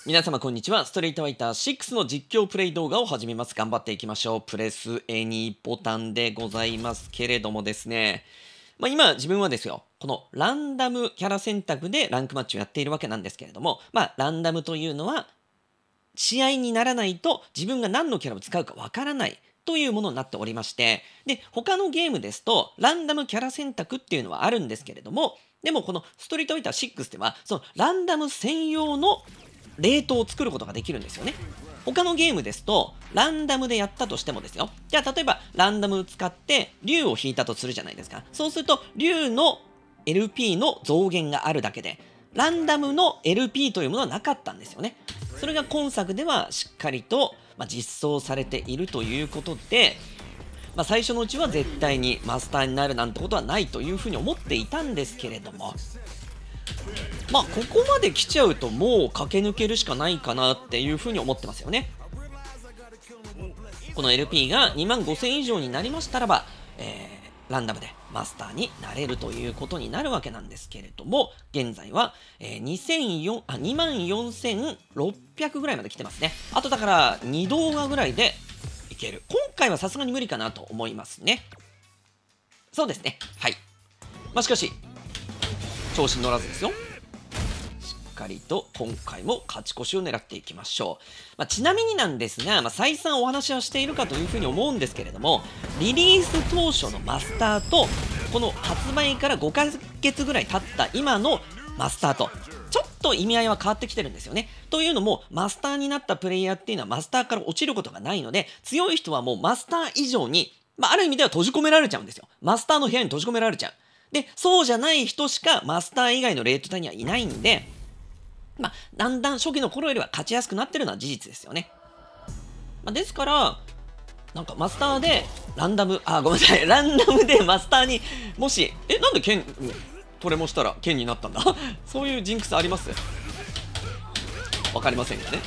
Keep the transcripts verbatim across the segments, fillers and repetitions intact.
皆様こんにちは。ストリートファイターシックスの実況プレイ動画を始めます。頑張っていきましょう。プレスエニーボタンでございますけれどもですね。まあ、今自分はですよ、このランダムキャラ選択でランクマッチをやっているわけなんですけれども、まあランダムというのは試合にならないと自分が何のキャラを使うかわからないというものになっておりまして、で、他のゲームですとランダムキャラ選択っていうのはあるんですけれども、でもこのストリートファイターシックスではそのランダム専用のレートを作ることができるんですよね。他のゲームですとランダムでやったとしてもですよ。じゃあ例えばランダムを使って竜を引いたとするじゃないですか。そうすると竜の エルピー の増減があるだけでランダムの エルピー というものはなかったんですよね。それが今作ではしっかりと、まあ、実装されているということで、まあ、最初のうちは絶対にマスターになるなんてことはないというふうに思っていたんですけれども、まあここまで来ちゃうともう駆け抜けるしかないかなっていうふうに思ってますよね。この エルピー がにまんごせん以上になりましたらば、えー、ランダムでマスターになれるということになるわけなんですけれども、現在は、えー、にせんよんあにまんよんせんろっぴゃくぐらいまで来てますね。あとだからに動画ぐらいでいける。今回はさすがに無理かなと思いますね。そうですね。はい。まあしかし調子に乗らずですよ。しっかりと今回も勝ち越しを狙っていきましょう。まあ、ちなみになんですが、まあ、再三お話はしているかというふうに思うんですけれども、リリース当初のマスターとこの発売からごかげつぐらい経った今のマスターとちょっと意味合いは変わってきてるんですよね。というのもマスターになったプレイヤーっていうのはマスターから落ちることがないので、強い人はもうマスター以上に、まあ、ある意味では閉じ込められちゃうんですよ。マスターの部屋に閉じ込められちゃう。で、そうじゃない人しかマスター以外のレート帯にはいないんで、まあ、だんだん初期の頃よりは勝ちやすくなってるのは事実ですよね。まあ、ですから、なんかマスターでランダム、あ、ごめんなさい、ランダムでマスターにもし、え、なんで剣、トレもしたら剣になったんだそういうジンクスあります？わかりませんがね。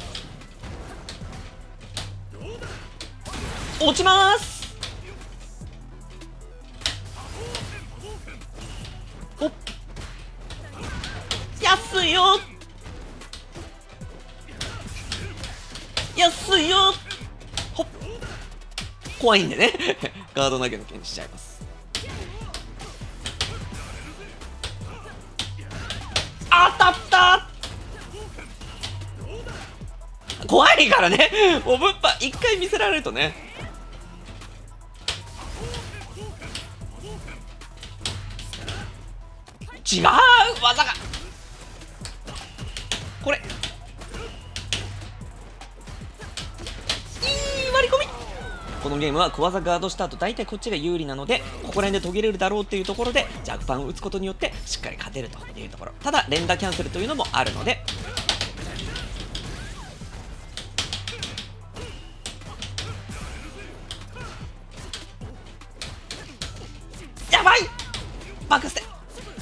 落ちまーす。おっ、安いよ安いよほっ、怖いんでねガード投げの剣にしちゃいます。当たった。怖いからねもうぶっぱ一回見せられるとね。違う技がこれこのゲームは小技ガードした後大体こっちが有利なので、ここら辺で途切れるだろうっていうところで弱パンを打つことによってしっかり勝てるというところ。ただ連打キャンセルというのもあるので、やばいバックステ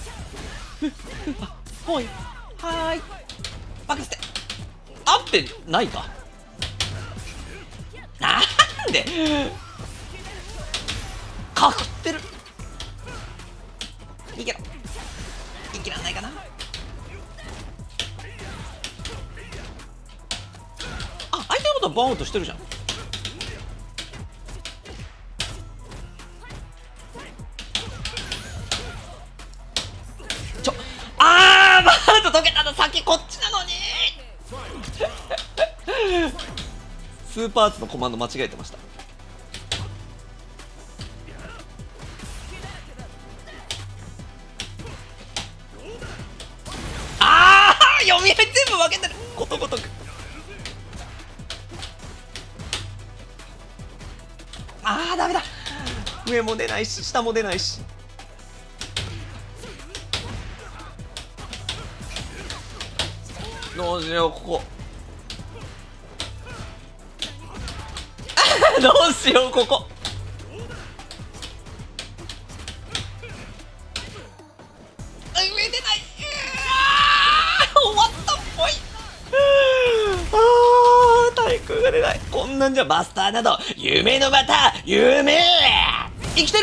ほいはーいバックステ合ってないかなんでかくってる。いけろいけらんないかなあ、相手のことはバーンアウトしてるじゃん。ちょあーバーンアウト解けたの先こっちなのにスーパーアーツのコマンド間違えてました。ああ読み合い全部負けてることごとく。ああダメだ、上も出ないし下も出ないし。どうしようここどうしようここ上出ない。終わったっぽい。あー対空が出ない。こんなんじゃマスターなど夢のまた夢生きてる。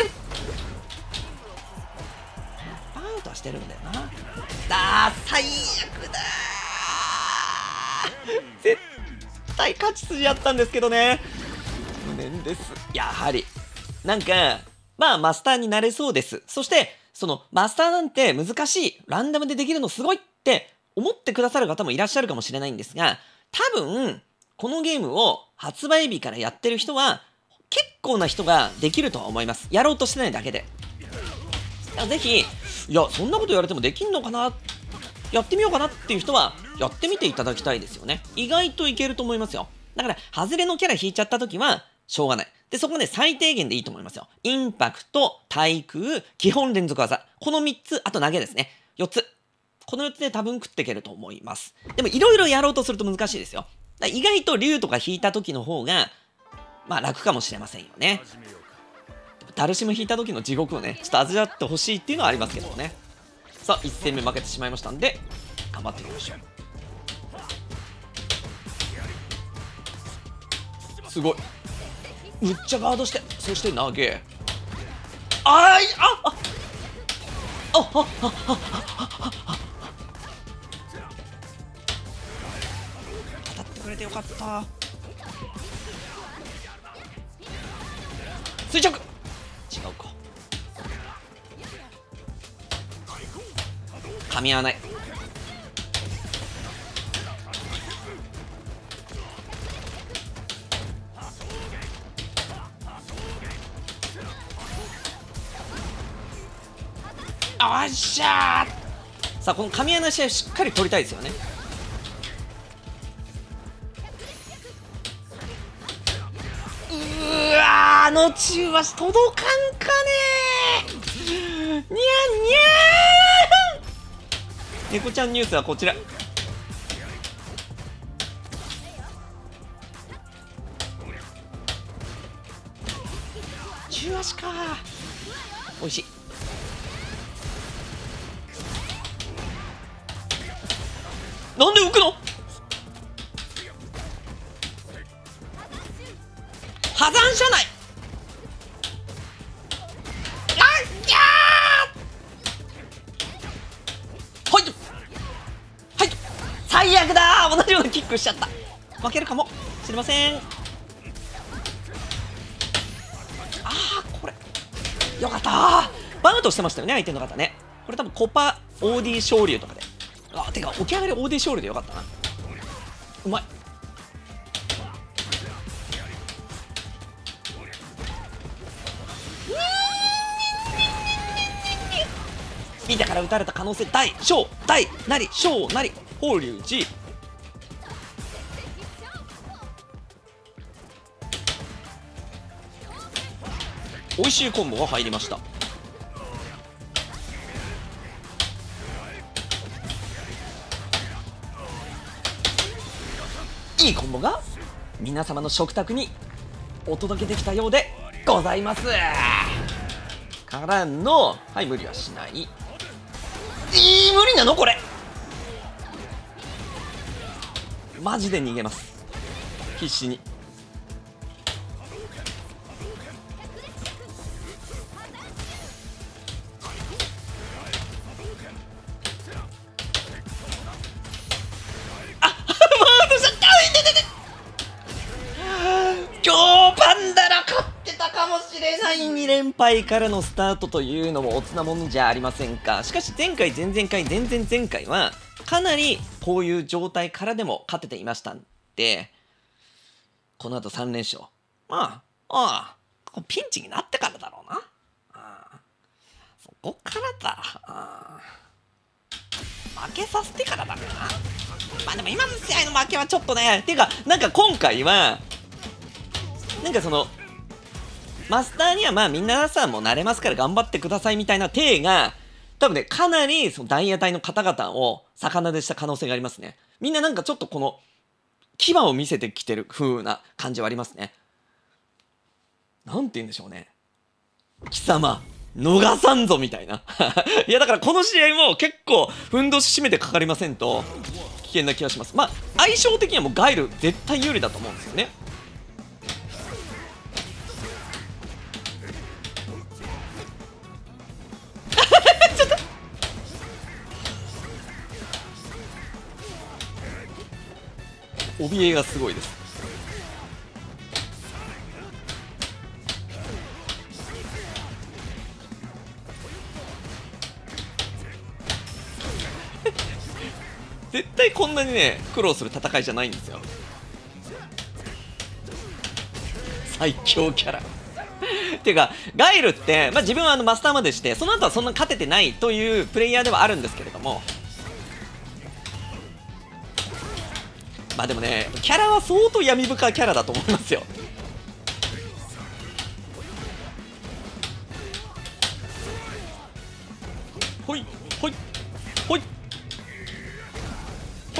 バウトはしてるんだよな。あー最悪だ絶対勝ち筋あったんですけどね。無念です。やはりなんかまあマスターになれそうです。そしてそのマスターなんて難しい、ランダムでできるのすごいって思ってくださる方もいらっしゃるかもしれないんですが、多分このゲームを発売日からやってる人は結構な人ができるとは思います。やろうとしてないだけで。ぜひ、いやそんなこと言われてもできんのかな、やってみようかなっていう人はやってみていただきたいですよね。意外といけると思いますよ。だから外れのキャラ引いちゃった時はしょうがない。でそこね、最低限でいいと思いますよ。インパクト、対空、基本連続技、このみっつ、あと投げですね、よっつ、このよっつで多分食っていけると思います。でもいろいろやろうとすると難しいですよ。だ意外と竜とか引いた時の方がまあ楽かもしれませんよね。ダルシム引いた時の地獄をね、ちょっと味わってほしいっていうのはありますけどもね。さあいち戦目負けてしまいましたんで頑張っていきましょう。すごい、むっちゃガードして、そして投げ、あーい、ああああああ当たってくれてよかった。垂直、違うか、噛み合わない。あっしゃー。さあこの噛み合わない試合しっかり取りたいですよね。うわー、あの中足届かんかねー。にゃんにゃーん。猫ちゃんニュースはこちら。中足かー、おいしい。なんで浮くの？破山車内。あっ、いやー、はいはい、最悪だー。同じようなキックしちゃった。負けるかもしれません。あー、これよかったー。バウントしてましたよね、相手の方ね。これ多分コパ オーディー 昇竜とかで、あ、てか起き上がり オーディー 昇竜でよかったな。うまい。見たから打たれた可能性大小大なり小なり法隆寺。美味しいコンボが入りました。いいコンボが皆様の食卓にお届けできたようでございます。からの、はい、無理はしない。いい、無理なのこれ。マジで逃げます、必死に。あっマウントしちゃった。今日パンダラ勝ってたかもしれないに連敗からのスタートというのもおつなものじゃありませんか。しかし前回前々回前々前回はかなりこういう状態からでも勝てていましたんで、この後さん連勝、まあああピンチになってからだろうな。ああそこからだ。ああ負けさせてからだな。まあでも今の試合の負けはちょっとね、っていうかなんか今回はなんかそのマスターにはまあ皆さんも慣れますから頑張ってくださいみたいな体が多分ね、かなりその大野隊の方々を魚でした可能性がありますね。みんななんかちょっとこの牙を見せてきてる風な感じはありますね。なんて言うんでしょうね、貴様逃さんぞみたいな。いやだからこの試合も結構ふんどし締めてかかりませんと危険な気がします。まあ相性的にはもうガイル絶対有利だと思うんですよね。 怯えがすごいです。絶対こんなにね苦労する戦いじゃないんですよ。最強キャラっていうかガイルって、まあ、自分はあのマスターまでしてその後はそんな勝ててないというプレイヤーではあるんですけれども、まあでもねキャラは相当闇深いキャラだと思いますよ。ほいほいほいほい。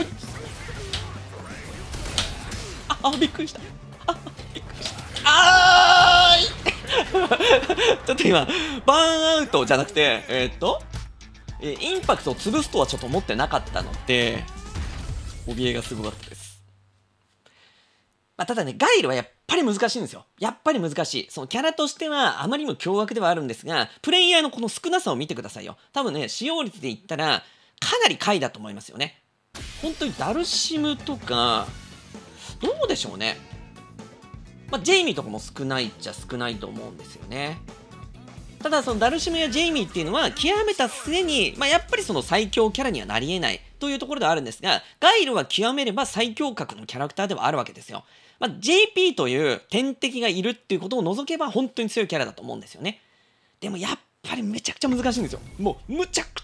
ああびっくりした。あびっくりした。あーいちょっと今バーンアウトじゃなくてえー、っとえインパクトを潰すとはちょっと思ってなかったので怯えがすごかったです。まあ、ただねガイルはやっぱり難しいんですよ。やっぱり難しい。そのキャラとしてはあまりにも凶悪ではあるんですが、プレイヤーのこの少なさを見てくださいよ。多分ね使用率で言ったらかなり下位だと思いますよね。本当にダルシムとかどうでしょうね。まあ、ジェイミーとかも少ないっちゃ少ないと思うんですよね。ただそのダルシムやジェイミーっていうのは極めた末に、まあ、やっぱりその最強キャラにはなり得ないというところではあるんですが、ガイルは極めれば最強格のキャラクターではあるわけですよ。まあ、ジェイピー という天敵がいるっていうことを除けば本当に強いキャラだと思うんですよね。でもやっぱりめちゃくちゃ難しいんですよ。もうむちゃくちゃ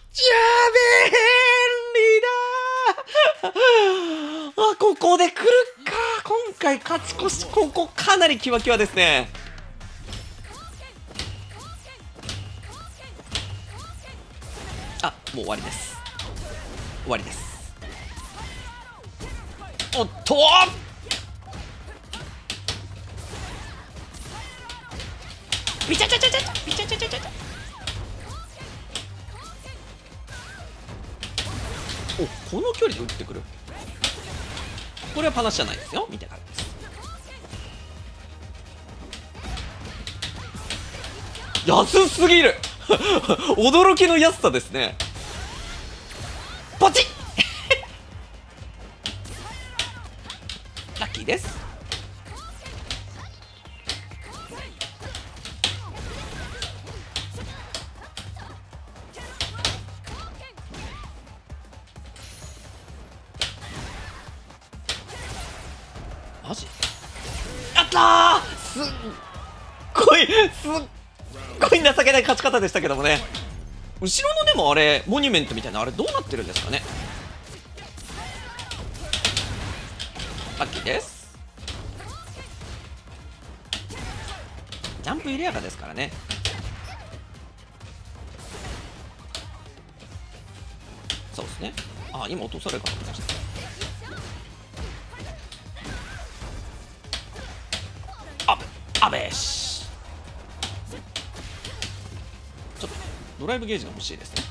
便利だあ、ここで来るか。今回勝ち越し、ここかなりキワキワですね。あ、もう終わりです。終わりです。おっとビチャチャチャチャビチャチャチャチャ。お、この距離で打ってくる。これはパナシじゃないですよ。見てからです。安すぎる驚きの安さですね。ポチッラッキーです。マジやったー。すっごいすっごい情けない勝ち方でしたけどもね。後ろのでもあれモニュメントみたいなあれどうなってるんですかね。ラッキーです。ジャンプ緩やかですからね。そうですね。あ、今落とされるかと思いました。ああべーし。ちょっとドライブゲージが欲しいですね。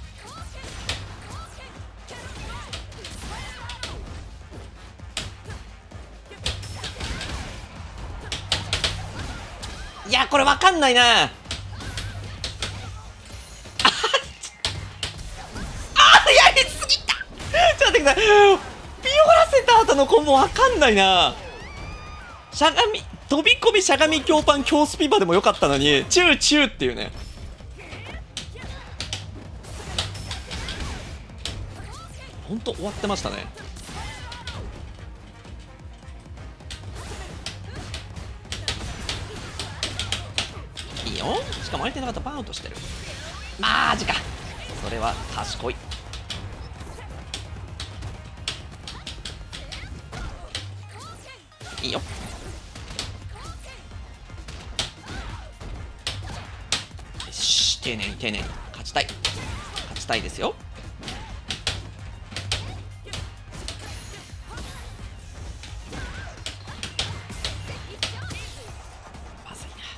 いやこれわかんないなあ。あやりすぎた。ちょっと待ってください。ピオらせた後のコンボわかんないな。しゃがみ飛び込みしゃがみ強パン強スピバでもよかったのにチューチューっていうね。ほんと終わってましたね。いいよ。しかも相手の方バーンとしてる。マジか。それは賢い。いいよ。よし、丁寧に丁寧に勝ちたい勝ちたいですよ。まずいな。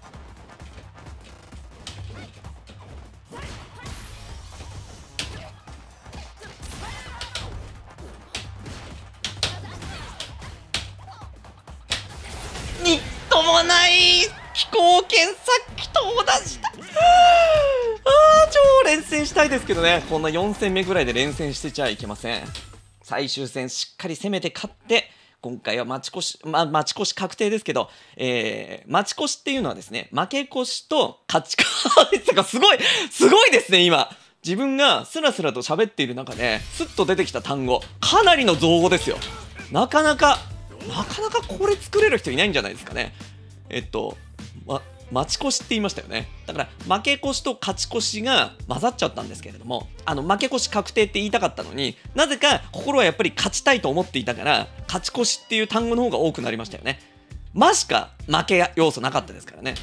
にっともない飛行剣、さっきと同じだ。あー超連戦したいですけどね。こんなよん戦目ぐらいで連戦してちゃいけません。最終戦しっかり攻めて勝って今回は待ち越し、まあ、待ち越し確定ですけど、えー、待ち越しっていうのはですね、負け越しと勝ち越しがすごい、すごいですね、今。自分がスラスラと喋っている中で、スッと出てきた単語、かなりの造語ですよ。なかなか、なかなかこれ作れる人いないんじゃないですかね。えっと、ま、待ち越しって言いましたよね。だから負け越しと勝ち越しが混ざっちゃったんですけれども、あの負け越し確定って言いたかったのに、なぜか心はやっぱり勝ちたいと思っていたから、勝ち越しっていう単語の方が多くなりましたよね。ましか負け要素なかったですからね。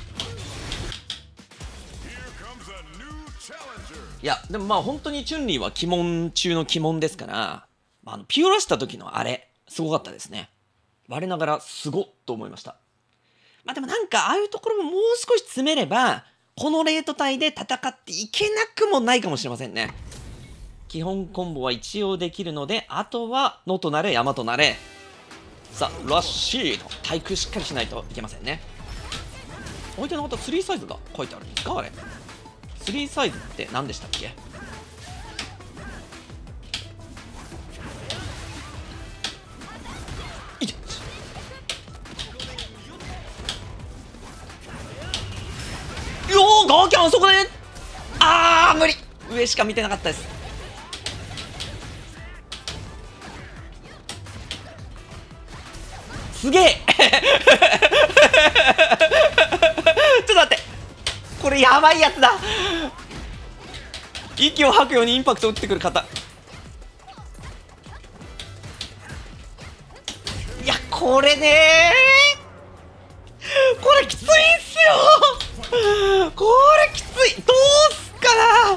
いやでもまあ本当にチュンリーは鬼門中の鬼門ですから、あのピュアラした時のあれすごかったですね。我ながらすごっと思いました。まあでもなんかああいうところももう少し詰めればこのレート帯で戦っていけなくもないかもしれませんね。基本コンボは一応できるので、あとは野となれ山となれ。さあラッシーの対空しっかりしないといけませんね。相手の方スリーサイズが書いてあるんですかあれ。スリーサイズって何でしたっけ。いてよーガーキャンあそこで、あー無理、上しか見てなかったです。すげえちょっと待って、これやばいやつだ。息を吐くようにインパクトを打ってくる方、いやこれねー、これきついっすよこれきつい、どうすっかな。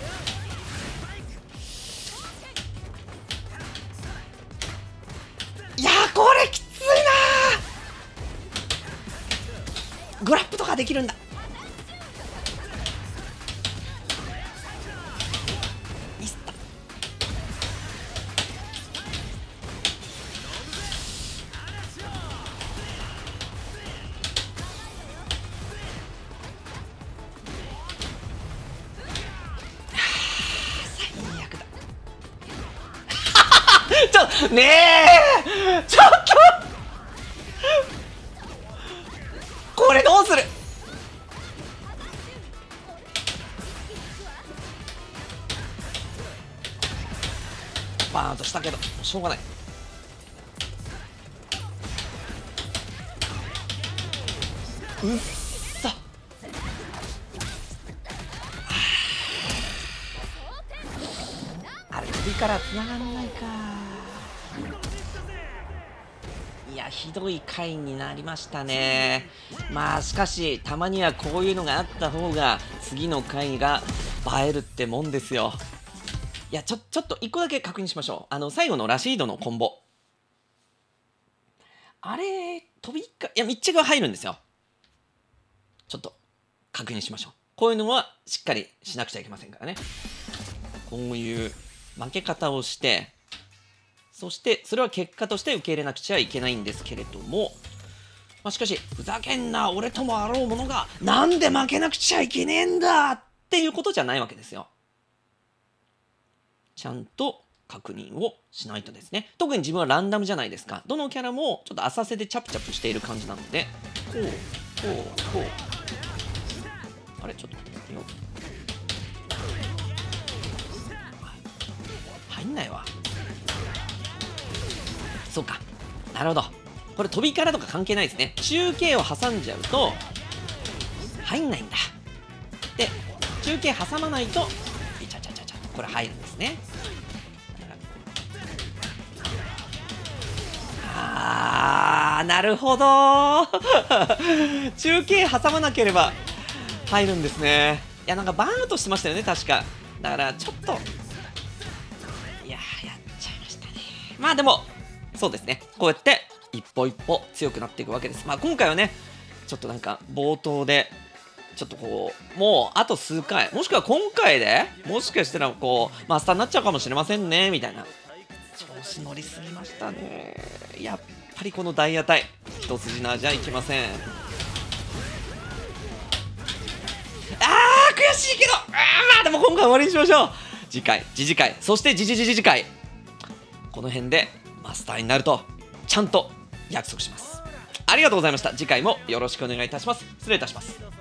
いやーこれきついなー。グラップとかできるんだ。ちょねえちょっとこれどうする。バーンとしたけどしょうがない。うっそあれ首から繋がんないか。いやひどい回になりましたね。まあしかしたまにはこういうのがあった方が次の回が映えるってもんですよ。いやちょちょっといっこだけ確認しましょう。あの最後のラシードのコンボ、あれ飛びかいや密着が入るんですよ。ちょっと確認しましょう。こういうのはしっかりしなくちゃいけませんからね。こういう負け方をして、そしてそれは結果として受け入れなくちゃいけないんですけれども、まあ、しかしふざけんな俺ともあろうものがなんで負けなくちゃいけねえんだっていうことじゃないわけですよ。ちゃんと確認をしないとですね。特に自分はランダムじゃないですか。どのキャラもちょっと浅瀬でチャプチャプしている感じなので、こうこうこうあれちょっと待ってよ、入んないわ。そうか、なるほど。これ飛びからとか関係ないですね。中継を挟んじゃうと入んないんだ。で中継挟まないとイチャチャチャチャこれ入るんですね。あーなるほど中継挟まなければ入るんですね。いやなんかバーンアウトしてましたよね確か。だからちょっといややっちゃいましたね。まあでもそうですね、こうやって一歩一歩強くなっていくわけです。まあ今回はねちょっとなんか冒頭でちょっとこうもうあと数回もしくは今回でもしかしたらこうマスターになっちゃうかもしれませんねみたいな調子乗りすぎましたね。やっぱりこのダイヤ隊一筋縄じゃいけません。あー悔しいけど、あーまあでも今回終わりにしましょう。次回次次回そして次次次次回この辺でマスターになるとちゃんと約束します。ありがとうございました。次回もよろしくお願いいたします。失礼いたします。